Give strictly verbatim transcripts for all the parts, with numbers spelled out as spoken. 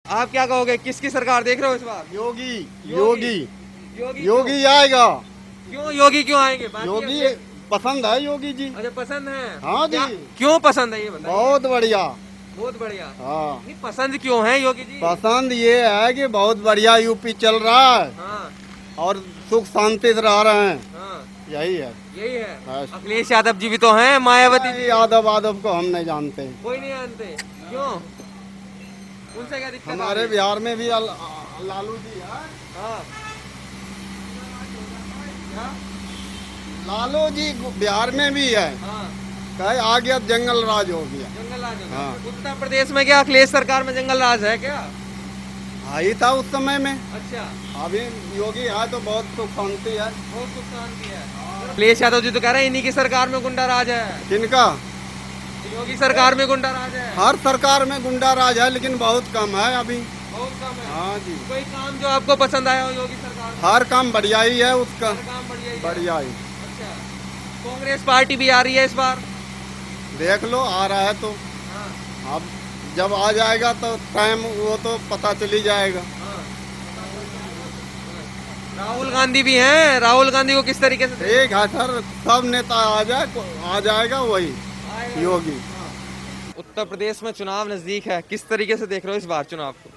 आप क्या कहोगे, किसकी सरकार देख रहे हो इस बार? योगी योगी योगी योगी आएगा। क्यों योगी क्यों आएंगे? बाकी योगी अपने- पसंद है योगी जी। अच्छा पसंद है। हाँ जी। क्या- क्यों पसंद है ये बताइए? बहुत बढ़िया। बहुत बढ़िया। हाँ, नहीं, पसंद क्यों है योगी जी? पसंद ये है कि बहुत बढ़िया यूपी चल रहा है हाँ और सुख शांति से रह रहे हैं, हाँ यही है। यही है। बस। अखिलेश यादव जी भी तो हैं, मायावती जी यादव यादव को हम नहीं जानते। कोई नहीं जानते। क्यों? उनसे क्या दिक्कत? हमारे बिहार में भी अल- लालू जी है। हाँ लालू जी बिहार में भी है। हाँ कहे आ गया जंगल राज हो गया। जंगल राज है। हाँ। उत्तर प्रदेश में क्या अखिलेश सरकार में जंगल राज है क्या? आई था उस समय में। अच्छा, अभी योगी है तो बहुत सुख शांति है। बहुत सुख शांति है। अखिलेश यादव जी तो कह रहे हैं इन्हीं की सरकार में गुंडा राज है। किनका? योगी सरकार में गुंडा राज है। हर सरकार में गुंडा राज है, लेकिन बहुत कम है अभी। बहुत कम है। हाँ जी। कोई काम जो आपको पसंद आया हो योगी सरकार में? हर काम बढ़िया ही है उसका। हर काम बढ़िया ही है। बढ़िया ही। अच्छा, कांग्रेस पार्टी भी आ रही है इस बार। देख लो आ रहा है तो। हाँ अब जब आ जाएगा तो टाइम वो तो पता चली जाएगा। हाँ। राहुल गांधी भी हैं। राहुल गांधी को किस तरीके से ठीक है सर, सब नेता आ जाए, आ जाएगा वही आएगा? योगी। उत्तर प्रदेश में चुनाव नजदीक है, किस तरीके से देख रहे हो इस बार चुनाव को?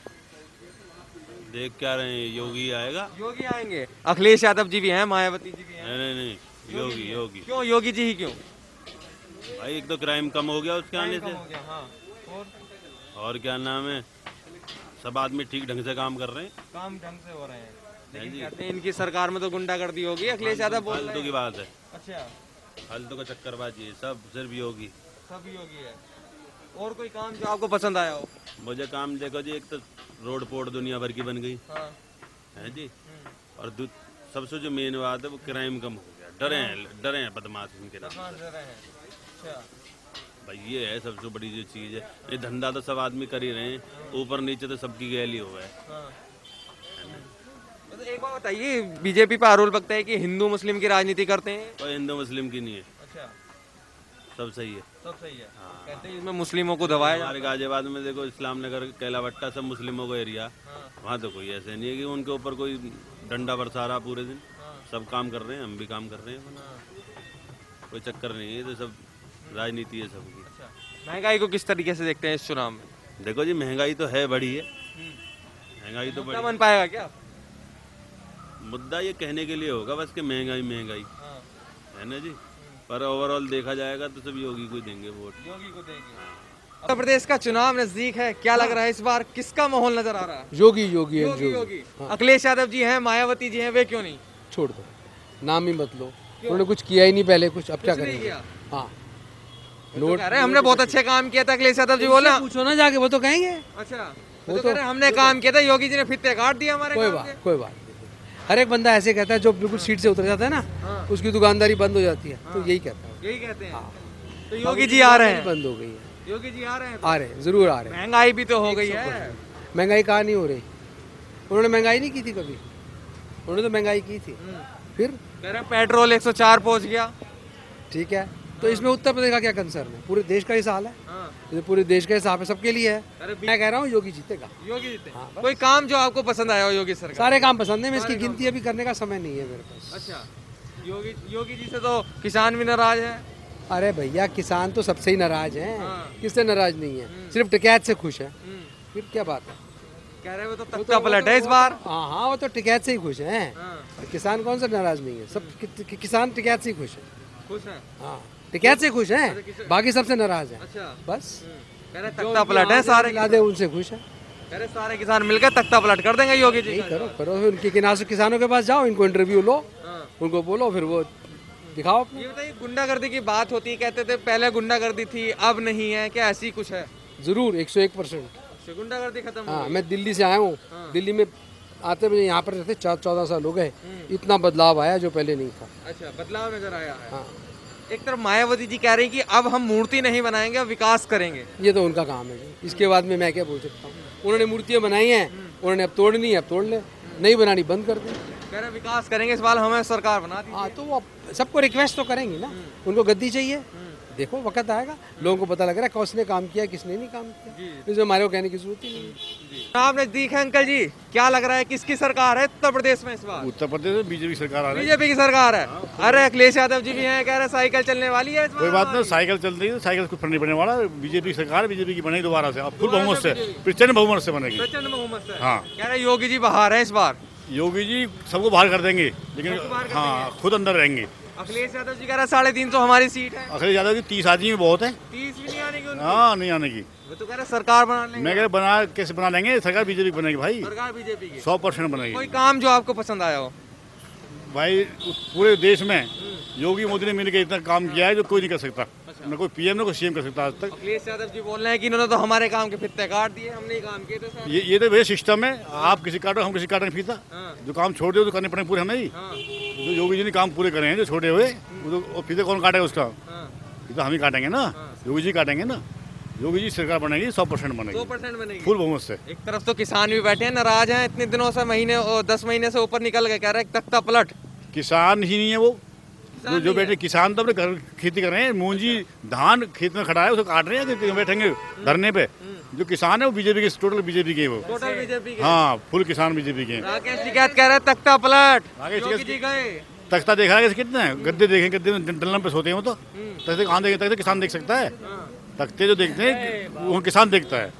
देख क्या रहे हैं, योगी आएगा। योगी आएंगे। अखिलेश यादव जी भी हैं, मायावती जी भी हैं। नहीं नहीं नहीं, योगी योगी। क्यों योगी जी ही क्यों? भाई एक तो क्राइम कम हो गया उसके आने कम से, हो गया, हाँ। और और क्या नाम है, सब आदमी ठीक ढंग से काम कर रहे हैं। काम ढंग से हो रहे हैं, लेकिन जी। कहते हैं इनकी सरकार में तो गुंडागर्दी होगी। अखिलेश यादव बोल रहे फालतू की हैं। बात है, अच्छा, फालतू का चक्करबाजी है, सब सिर्फ योगी। सब योगी है। और कोई काम जो आपको पसंद आया हो? मुझे काम देखो जी, एक तो रोड पोर्ट दुनिया भर की बन गई हाँ। है जी, और दू- सबसे जो मेन बात है वो क्राइम कम हो गया। डरे हैं, डरे हैं बदमाश इनके नाम। कहाँ से रहे हैं? अच्छा, भाई ये है सबसे बड़ी जो चीज़ है। ये धंधा तो सब आदमी कर ही रहे हैं, ऊपर नीचे तो सबकी गैली हुआ है। हाँ। तो एक बात बताइए, बीजेपी पर आरोप लगता है कि हिंदू मुस्लिम की राजनीति करते हैं। कोई हिंदू मुस्लिम की नहीं है, अच्छा, सब सही है। सब सही है। कहते हैं इसमें मुस्लिमों को दबाया हमारे गाजियाबाद में देखो, इस्लाम नगर, कैलावट्टा, सब मुस्लिमों का एरिया। वहाँ तो कोई ऐसे नहीं है कि उनके ऊपर कोई डंडा बरसा रहा पूरे दिन। सब काम कर रहे हैं, हम भी काम कर रहे हैं, कोई चक्कर नहीं है। तो सब राजनीति है सबकी। महंगाई को किस तरीके से देखते हैं इस चुनाव में? देखो जी, महंगाई तो है बड़ी है, महंगाई तो मुद्दा बड़ी। बन पाएगा क्या? मुद्दा ये कहने के लिए होगा बस कि महंगाई महंगाई है ना जी, पर ओवरऑल देखा जाएगा तो सब योगी को ही देंगे वोट। योगी को देंगे। उत्तर प्रदेश का चुनाव नजदीक है, क्या लग रहा है इस बार किसका माहौल नजर आ रहा है? योगी योगी है, योगी योगी। अखिलेश यादव जी हैं, मायावती जी हैं, वे क्यों नहीं? छोड़ दो, नाम ही मत लो। उन्होंने कुछ किया ही नहीं पहले, कुछ अब क्या कुछ नहीं करेंगे? किया। हाँ, नोट कह रहे हैं हमने बहुत अच्छे काम किया था। अखिलेश यादव जी बोला। पूछो ना जाके, वो तो कहेंगे। अच्छा, वो तो कह रहे हैं हमने काम किया था, योगी जी ने फित्ते काट दिया हमारे कोई काम बात के। कोई बात नहीं। हर एक बंदा ऐसे कहता है, जो बिल्कुल सीट से उतर जाता है ना, उसकी दुकानदारी बंद हो जाती है, तो यही कहता है। यही कहते हैं। तो योगी जी आ रहे हैं। बंद हो गई है। योगी जी आ रहे हैं। आ रहे हैं, जरूर आ रहे हैं। महंगाई भी तो हो गई है। महंगाई कहाँ नहीं हो रही? उन्होंने महंगाई नहीं की थी कभी, उन्होंने तो महंगाई की थी। फिर कह रहे हैं पेट्रोल एक सौ चार पहुंच गया। ठीक है, तो इसमें उत्तर प्रदेश का क्या कंसर्न है? पूरे देश का ही हाल है। ये पूरे देश का हिसाब है, सबके लिए है। मैं कह रहा हूँ योगी जीतेगा। योगी जीते। हाँ, बस। कोई काम जो आपको पसंद आया हो योगी सरकार? सारे काम पसंद है, मैं इसकी गिनती अभी करने का समय नहीं है मेरे पास। अच्छा, योगी योगी जी से तो किसान भी नाराज है। अरे भैया, किसान तो सबसे ही नाराज हैं। हाँ। किससे नाराज नहीं है? सिर्फ टिकैत से खुश है। फिर क्या बात है? कह रहे हैं वो तो तख्ता पलट है इस बार। हाँ हाँ, वो तो टिकैत से ही खुश हैं। हाँ। किसान कौन सा नाराज नहीं है? सब कि, कि, किसान टिकैत से ही खुश है। खुश है। हाँ, टिकैत से खुश हैं, बाकी सबसे नाराज हैं। अच्छा, बस कह रहे तख्ता पलट है सारे। ला दे उनसे खुश है। कह रहे सारे किसान मिलकर तख्ता पलट कर देंगे योगी जी नहीं, का। करो करो, फिर उनके किनारे किसानों के पास जाओ, इनको इंटरव्यू लो, हाँ। उनको बोलो, फिर वो दिखाओ अपने। ये बताइए, गुंडागर्दी की बात होती है, कहते थे पहले गुंडागर्दी थी अब नहीं है, क्या ऐसी कुछ है? जरूर, एक सौ एक परसेंट। गुंडागर्दी खत्म हो हाँ, गई। मैं दिल्ली से आया हूँ। दिल्ली में आते मुझे यहाँ पर रहते चौदह साल हो गए, इतना बदलाव आया जो पहले नहीं था। अच्छा, बदलाव नजर आया है। हाँ, एक तरफ मायावती जी कह रही कि अब हम मूर्ति नहीं बनाएंगे, अब विकास करेंगे। ये तो उनका काम है जी। इसके बाद में मैं क्या बोल सकता हूँ? उन्होंने मूर्तियाँ बनाई हैं, उन्होंने अब तोड़नी है, अब तोड़ ले, नहीं बनानी बंद कर दे। कह रहे विकास करेंगे, इस बार हमें सरकार बना दी। हाँ, तो वो अब सबको रिक्वेस्ट तो करेंगी ना, उनको गद्दी चाहिए, देखो वक्त आएगा, लोगों को पता लग रहा है किसने काम किया किसने नहीं काम किया, इसमें हमारे को कहने की जरूरत ही नहीं है। चुनाव नजदीक है अंकल जी, क्या लग रहा है किसकी सरकार है उत्तर प्रदेश में इस बार? उत्तर प्रदेश में बीजेपी सरकार आ रही है। बीजेपी की सरकार है। अरे अखिलेश यादव जी भी हैं, कह रहे साइकिल चलने वाली है इस बार कोई बात नहीं, हमारी। साइकिल चल रही है, साइकिल कुछ फर्क नहीं पड़ने वाला। बीजेपी सरकार बीजेपी की बनेगी दोबारा से, अब फुल बहुमत से, प्रचंड बहुमत से बनेगी। प्रचंड बहुमत से। हाँ। कह रहे योगी जी बाहर हैं इस बार। योगी जी सबको बाहर कर देंगे, लेकिन सबको बाहर कर हाँ खुद अंदर रहेंगे। अखिलेश यादव जी कह रहे साढ़े तीन सौ हमारी सीट है। अखिलेश यादव की तीस आदमी में बहुत है। तीस भी नहीं आने की उनकी। हाँ नहीं आने की। वो तो कह रहे सरकार बना लेंगे। मैं कह रहा बना कैसे बना लेंगे, सरकार बीजेपी की बनेगी भाई, सरकार बीजेपी की। सौ परसेंट कोई बनेगी काम जो आपको पसंद आया हो? भाई। पूरे देश में योगी मोदी ने मिलकर इतना काम किया है जो कोई नहीं कर सकता, न कोई पीएम न कोई सीएम कर सकता आज तक। अखिलेश यादव जी बोल रहे हैं कि इन्होंने तो हमारे काम के फित्ते काट दिए, हमने ही काम किए थे सर। ये ये तो वही सिस्टम है, आप किसी काटो हम किसी काटेंगे फीता। हाँ। जो काम छोड़ दो तो करने पड़ेंगे पूरे हमें ही। हाँ, जो योगी जी ने काम पूरे करे हैं जो छोटे हुए, वो तो फीते कौन काटेगा उसका? हाँ। ये तो हम ही काटेंगे ना, योगी जी काटेंगे ना। योगी जी सरकार बनेगी, सौ परसेंट सौ बनेगी, परसेंट बनेगी। फुल बहुमत से। एक तरफ तो किसान भी बैठे हैं, नाराज हैं, इतने दिनों से, महीने और दस महीने से ऊपर निकल गए, कह रहे हैं तख्ता पलट। किसान ही नहीं है वो, किसान जो जो नहीं बैठे है। किसान तो अपने घर खेती कर रहे हैं, मूंजी धान खेत में खड़ा है उसको काट रहे हैं कि बैठेंगे धरने पे। जो किसान है वो बीजेपी के, टोटल बीजेपी के हैं वो। टोटल बीजेपी के। हाँ फुल किसान बीजेपी के हैं। राकेश टिकैत कह रहे हैं तख्ता पलट। राकेश योगी टिकैत- जी गए। तख्ता देखा है कितने हैं? गद्दे देखें, गद्दे में डलम पे सोते हैं वो तो। तख्ते कहाँ देखे? तख्ते किसान देख सकता है। तख्ते जो देखते हैं वो किसान देखता है।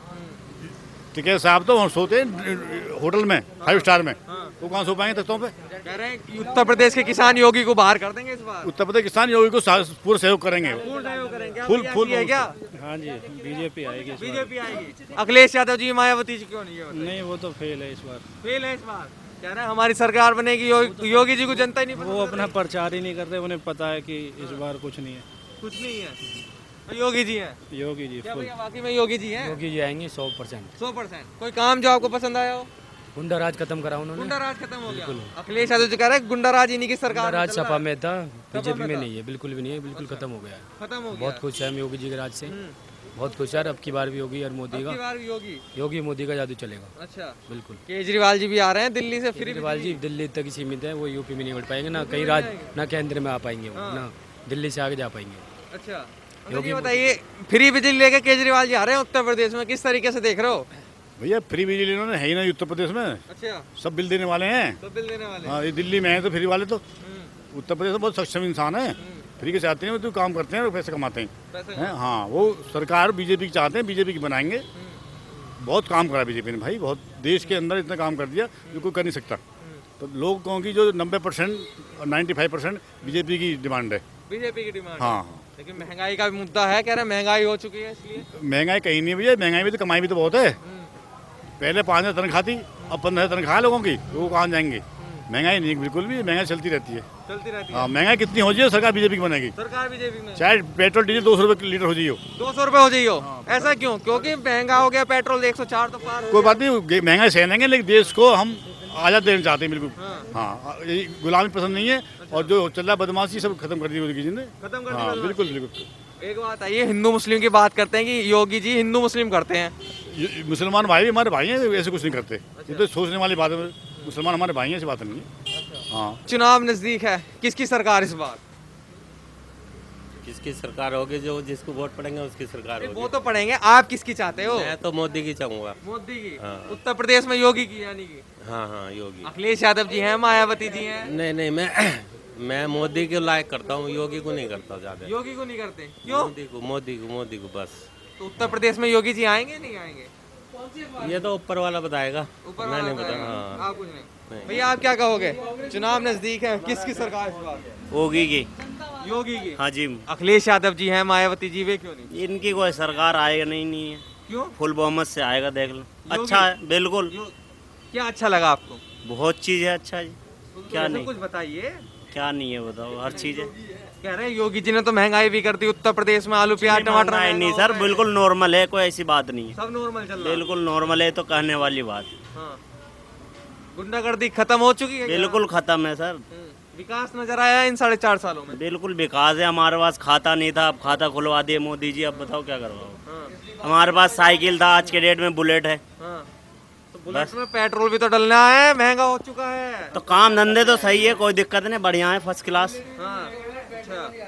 ठीक है साहब, तो वहाँ सोते हैं होटल में, फाइव स्टार में, वो कहाँ सो पाएंगे तख्तों पे? कह रहे हैं कि उत्तर प्रदेश के किसान योगी को बाहर कर देंगे इस बार। उत्तर प्रदेश किसान योगी को सा- पूरा सहयोग करेंगे। फुल सहयोग करेंगे। क्या फुल- भैया फुल ऐसी है क्या? हाँ जी, बीजेपी आएगी इस बार। बीजेपी आएगी। अखिलेश यादव जी मायावती जी क्यों नहीं है? नहीं, वो तो फेल है इस बार। फेल है इस बार। कह रहे हैं हमारी सरकार बनेगी, यो- योगी जी को जनता ही नहीं पसंद वो कर अपना रही। प्रचार ही नहीं करते, उन्हें पता है कि इस बार कुछ नहीं है। कुछ नहीं है, तो योगी जी हैं। योगी जी क्या फुल। भैया वाकई में योगी जी हैं? योगी जी आएंगे सौ परसेंट। सौ परसेंट। कोई काम जो आपको पसंद आया हो? गुंडा राज खत्म करा उन्होंने। गुंडा राज खत्म हो गया। अखिलेश यादव जी कह रहे हैं गुंडा राज इन्हीं की सरकार गुंडा राज में चल रहा सपा है। में था, बीजेपी में में था। नहीं है, बिल्कुल भी नहीं है, बिल्कुल खत्म हो गया है। खत्म हो गया। बहुत खुश है हम योगी जी के राज से, बहुत खुश है। अब की बार भी योगी और मोदी अब की का, बार योगी। योगी मोदी का जादू चलेगा अच्छा। बिल्कुल। केजरीवाल जी भी आ रहे हैं दिल्ली से, फ्री केजरीवाल जी दिल्ली तक ही सीमित है, वो यूपी में नहीं बढ़ पाएंगे, ना कहीं राज ना केंद्र में आ पाएंगे वो, ना दिल्ली से आगे जा पाएंगे। अच्छा। योगी बताइए, फ्री बिजली लेके केजरीवाल जी आ रहे हैं उत्तर प्रदेश में, किस तरीके से देख रहे हो? भैया फ्री बिजली इन्होंने है ही नहीं उत्तर प्रदेश में, अच्छा। सब बिल देने वाले हैं। तो बिल देने वाले। हाँ ये दिल्ली में है तो फ्री वाले तो। उत्तर प्रदेश में बहुत सक्षम इंसान है, फ्री के चाहते हैं, वो तो काम करते हैं और पैसे कमाते हैं। पैसे हैं हाँ, वो सरकार बीजेपी की चाहते हैं, बीजेपी की बनाएंगे। बहुत काम करा बीजेपी ने भाई, बहुत देश के अंदर इतना काम कर दिया जो कोई कर नहीं सकता। तो लोगों की जो नब्बे percent ninety five percent BJP की डिमांड है। बीजेपी की डिमांड। हाँ हाँ, लेकिन महंगाई का भी मुद्दा है, कह रहे हैं महंगाई हो चुकी है इसलिए। महंगाई कहीं नहीं है भैया, महंगाई में तो कमाई भी तो बहुत है। पहले पाँच हज़ार तनख्वाह थी, अब पंद्रह हज़ार तनख्वाह है लोगों की, तो वो कहाँ जाएंगे? महंगाई नहीं है बिल्कुल भी, महंगाई चलती रहती है। चलती रहती है। हाँ महंगाई कितनी हो जाए सरकार बीजेपी की बनेगी, सरकार बीजेपी में। चाहे पेट्रोल डीजल दो सौ रुपये लीटर हो जाइए। दो सौ रुपए हो जाइयो। ऐसा क्यों? क्योंकि महंगा हो गया पेट्रोल, एक सौ चार तो पार हो कोई गया। बात नहीं, महंगाई सह लेंगे, लेकिन देश को हम आज़ाद देना चाहते हैं बिल्कुल। हाँ ये गुलामी पसंद नहीं है, और जो चल रहा है बदमाशी सब खत्म कर दी मोदी जी ने। खत्म कर दी हाँ बदमाशी। बिल्कुल बिल्कुल। एक बात आइए, हिंदू मुस्लिम की बात करते हैं कि योगी जी हिंदू मुस्लिम करते हैं। ये मुसलमान भाई भी हमारे भाई हैं, ऐसे कुछ नहीं करते। ये तो सोचने वाली बात है, मुसलमान हमारे भाई हैं, ऐसी बात नहीं है। हाँ चुनाव नजदीक है, किसकी सरकार इस बार? जिसकी सरकार होगी, जो जिसको वोट पड़ेंगे उसकी सरकार वो होगी। तो पढ़ेंगे, आप किसकी चाहते हो? मैं तो मोदी की चाहूंगा। मोदी की। हाँ। उत्तर प्रदेश में योगी की यानी कि हाँ हाँ योगी। अखिलेश यादव जी हैं, मायावती जी हैं। नहीं नहीं, मैं मैं मोदी को लायक करता हूँ, योगी को नहीं करता ज्यादा। योगी को नहीं करते क्यों? मोदी को मोदी को मोदी को बस। तो उत्तर प्रदेश में योगी जी आएंगे नहीं आएंगे? ये तो ऊपर वाला बताएगा, ऊपर मैं वाला नहीं बताएगा। बता। हाँ आप कुछ नहीं। भैया आप क्या कहोगे? चुनाव नजदीक है, किसकी सरकार इस बार? होगी की। योगी की। हाँ जी, अखिलेश यादव जी हैं, मायावती जी, वे क्यों नहीं? इनकी कोई सरकार आएगा नहीं नहीं है, क्यों? फुल बहुमत से आएगा, देख लो। अच्छा है बिल्कुल, यो- क्या अच्छा लगा आपको? बहुत चीज़ है अच्छा जी। क्या ऐसा नहीं कुछ बताइए। क्या नहीं है बताओ, हर चीज़ है। कह रहे हैं योगी जी ने तो महंगाई भी कर दी उत्तर प्रदेश में, आलू प्याज टमाटर महंगाई महंगा नहीं हो सर, गए। बिल्कुल नॉर्मल है, कोई ऐसी बात नहीं है, सब नॉर्मल चल रहा है। बिल्कुल नॉर्मल है, तो कहने वाली बात। हाँ। गुंडागर्दी खत्म हो चुकी है क्या? बिल्कुल खत्म है सर, हम्म। विकास नजर आया इन साढ़े चार सालों में? बिल्कुल विकास है। हमारे पास खाता नहीं था, अब खाता खुलवा दिए मोदी जी, अब बताओ क्या करवाओ। हाँ। हमारे पास साइकिल था, आज के डेट में बुलेट है। हाँ। तो बुलेट में पेट्रोल भी तो डलना है, महंगा हो चुका है। तो काम धंधे तो सही है, कोई दिक्कत नहीं, बढ़िया है, फर्स्ट क्लास। हाँ। अच्छा।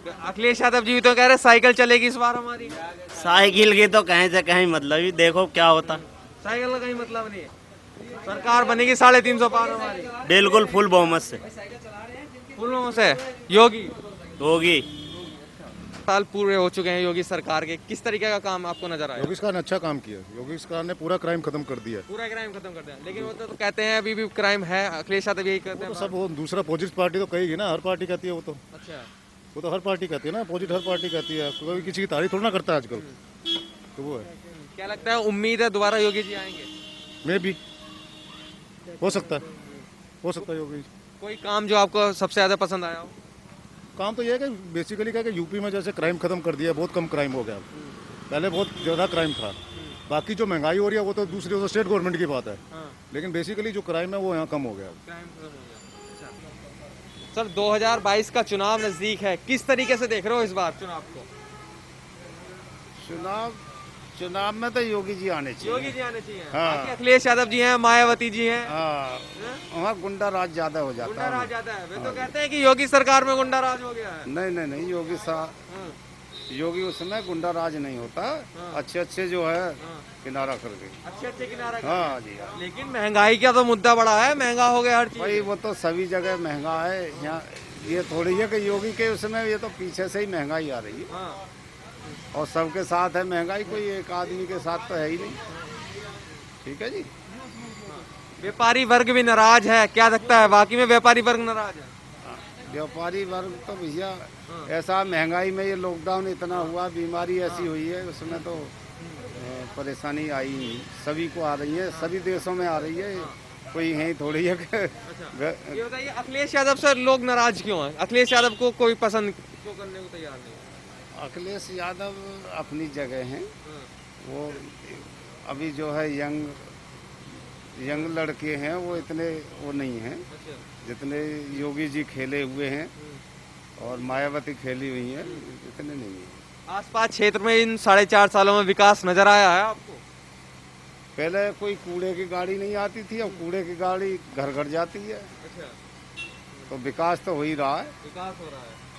अखिलेश यादव जी भी तो कह रहे साइकिल चलेगी इस बार हमारी। साइकिल की तो कहीं से कहीं मतलब ही देखो क्या होता। साइकिल का कहीं मतलब नहीं है, सरकार बनेगी साढ़े तीन सौ पार हमारी, बिल्कुल फुल बहुमत से फुल से योगी होगी। साल पूरे हो चुके हैं योगी सरकार के, किस तरीके का काम आपको नजर आया? योगी सरकार ने अच्छा काम किया। योगी सरकार ने पूरा क्राइम खत्म कर दिया। पूरा क्राइम खत्म कर दिया, लेकिन वो तो, तो कहते हैं अभी भी क्राइम है। अखिलेश यादव यही कहते हैं। तो सब वो दूसरा अपोजिट पार्टी तो कहेगी ना, हर पार्टी कहती है वो तो। अच्छा, वो तो हर पार्टी कहती है ना, अपोजिट हर पार्टी कहती है। कोई किसी की तारीफ थोड़ा ना करता है आजकल, तो वो है। क्या लगता है, उम्मीद है दोबारा योगी जी आएंगे? मे भी हो सकता है, हो सकता है योगी। कोई काम जो आपको सबसे ज्यादा पसंद आया हो? काम तो ये है कि बेसिकली क्या है कि यूपी में जैसे क्राइम खत्म कर दिया, बहुत कम क्राइम हो गया। पहले बहुत ज़्यादा क्राइम था। बाकी जो महंगाई हो रही है वो तो दूसरी तो स्टेट गवर्नमेंट की बात है, लेकिन बेसिकली जो क्राइम है वो यहाँ कम हो गया। सर दो हज़ार बाईस का चुनाव नजदीक है, किस तरीके से देख रहे हो इस बार चुनाव को? चुनाव चुनाव में तो योगी जी आने चाहिए। योगी जी आने चाहिए। हाँ। बाकी अखिलेश यादव जी हैं, मायावती जी हैं। हाँ, वहाँ गुंडा राज ज्यादा हो जाता गुंडा है। राज ज्यादा है। वे तो कहते हैं कि योगी सरकार में गुंडा राज हो गया है। नहीं नहीं नहीं, योगी सा योगी उसमें गुंडा राज नहीं होता। अच्छे अच्छे जो है किनारा कर गए। अच्छे अच्छे किनारा कर हाँ जी हाँ। लेकिन महंगाई का तो मुद्दा बड़ा है, महंगा हो गया हर चीज। भाई वो तो सभी जगह महंगा है। यहाँ ये थोड़ी है कि योगी के उसमें, ये तो पीछे से ही महंगाई आ रही है। हाँ। और सबके साथ है महंगाई, कोई एक आदमी के साथ तो है ही नहीं। ठीक है जी। व्यापारी वर्ग भी नाराज है, क्या लगता है वाकई में व्यापारी वर्ग नाराज है? व्यापारी वर्ग तो भैया ऐसा महंगाई में, ये लॉकडाउन इतना हुआ, बीमारी ऐसी हुई है, उसमें तो परेशानी आई नहीं। सभी को आ रही है, सभी देशों में आ रही है, कोई है थोड़ी है कि ये बताइए अखिलेश यादव से लोग नाराज क्यों हैं? अखिलेश यादव को कोई पसंद क्यों करने को तैयार नहीं? अखिलेश यादव अपनी जगह हैं। वो अभी जो है यंग यंग लड़के हैं, वो इतने वो नहीं हैं जितने योगी जी खेले हुए हैं और मायावती खेली हुई हैं, इतने नहीं है। आसपास क्षेत्र में इन साढ़े चार सालों में विकास नजर आया है आपको? पहले कोई कूड़े की गाड़ी नहीं आती थी, अब कूड़े की गाड़ी घर घर जाती है। अच्छा, तो विकास तो हो ही रहा है। विकास हो रहा है।